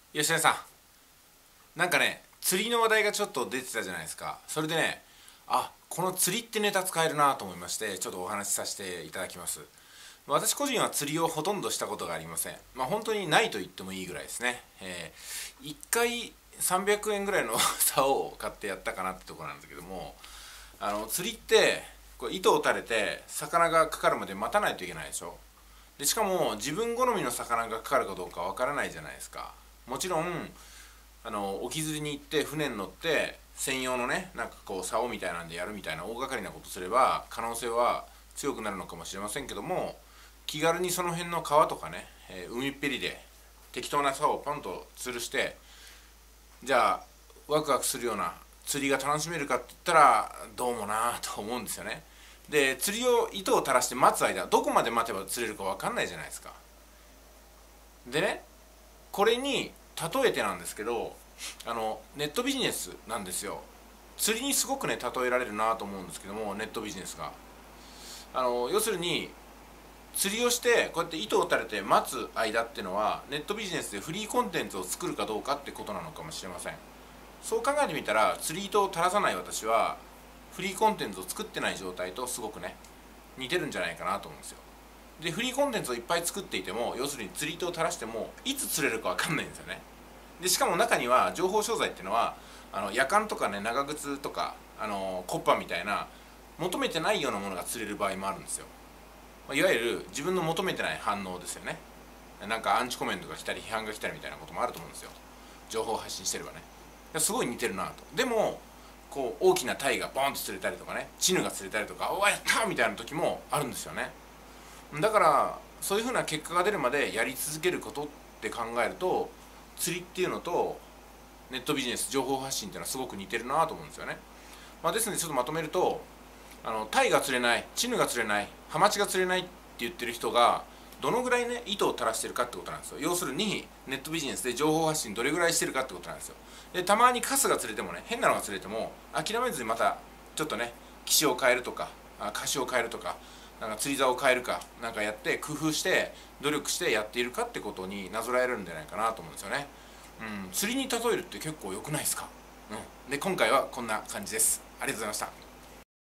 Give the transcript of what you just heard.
吉根さん、なんかね、釣りの話題がちょっと出てたじゃないですか。それでね、この釣りってネタ使えるなと思いまして、ちょっとお話しさせていただきます。私個人は釣りをほとんどしたことがありません。本当にないと言ってもいいぐらいですね。1回300円ぐらいの竿を買ってやったかなってところなんですけども、釣りってこう糸を垂れて魚がかかるまで待たないといけないでしょ。でしかも自分好みの魚がかかるかどうかわからないじゃないですか。もちろん沖釣りに行って船に乗って専用のね、なんかこう竿みたいなんでやるみたいな大掛かりなことすれば可能性は強くなるのかもしれませんけども、気軽にその辺の川とかね、海っぺりで適当な竿をポンと吊るして、じゃあワクワクするような釣りが楽しめるかって言ったらどうもなと思うんですよね。で、釣りを糸を垂らして待つ間どこまで待てば釣れるか分かんないじゃないですか。でね、これに例えてなんですけど、ネットビジネスなんですよ。釣りにすごくね例えられるなと思うんですけども、ネットビジネスが要するに釣りをしてこうやって糸を垂れて待つ間っていうのは、ネットビジネスでフリーコンテンツを作るかどうかってことなのかもしれません。そう考えてみたら、釣り糸を垂らさない私はフリーコンテンツを作ってない状態とすごくね似てるんじゃないかなと思うんですよ。で、フリーコンテンツをいっぱい作っていても、要するに釣り糸を垂らしてもいつ釣れるか分かんないんですよね。でしかも中には情報商材っていうのは夜間とかね、長靴とかコッパみたいな求めてないようなものが釣れる場合もあるんですよ。いわゆる自分の求めてない反応ですよね。なんかアンチコメントが来たり批判が来たりみたいなこともあると思うんですよ、情報発信してればね。すごい似てるなと。でもこう大きなタイがボンと釣れたりとかね、チヌが釣れたりとか、おわやったみたいな時もあるんですよね。だからそういうふうな結果が出るまでやり続けることって考えると、釣りっていうのとネットビジネス、情報発信っていうのはすごく似てるなと思うんですよね。ですのでちょっとまとめると、タイが釣れない、チヌが釣れない、ハマチが釣れないって言ってる人がどのぐらいね糸を垂らしてるかってことなんですよ。要するにネットビジネスで情報発信どれぐらいしてるかってことなんですよ。で、たまにカスが釣れてもね、変なのが釣れても諦めずにまたちょっとね、機種を変えるとか歌詞を変えるとか、なんか釣り竿を変えるかなんかやって工夫して努力してやっているかってことになぞらえるんじゃないかなと思うんですよね。釣りに例えるって結構良くないですか。で、今回はこんな感じです。ありがとうございました。